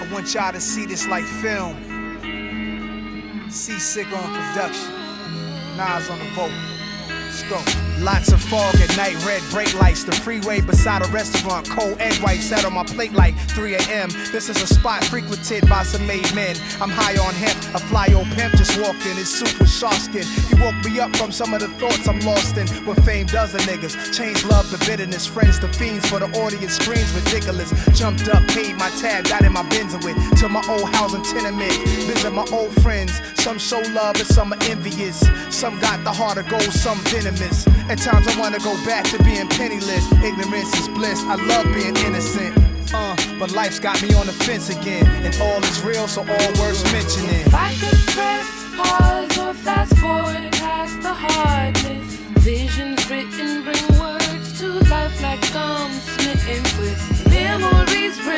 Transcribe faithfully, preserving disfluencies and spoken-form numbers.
I want y'all to see this like film. Seasick on production. Nas on the vocal. Let's go. Lots of fog at night, red brake lights. The freeway beside a restaurant, cold egg white sat on my plate like three A M This is a spot frequented by some made men. I'm high on hemp, a fly old pimp just walked in. His suit was shark skin. He woke me up from some of the thoughts I'm lost in. What fame does to niggas, change love to bitterness. Friends to fiends for the audience screams ridiculous. Jumped up, paid my tab, got in my Benz with to my old housing tenement. Visit my old friends. Some show love and some are envious. Some got the heart of gold, some venomous. At times I wanna go back to being penniless. Ignorance is bliss, I love being innocent. Uh, but life's got me on the fence again. And all is real, so all worth mentioning. If I could press pause or fast forward past the hardness, visions written bring words to life like I'm smitten with memories written.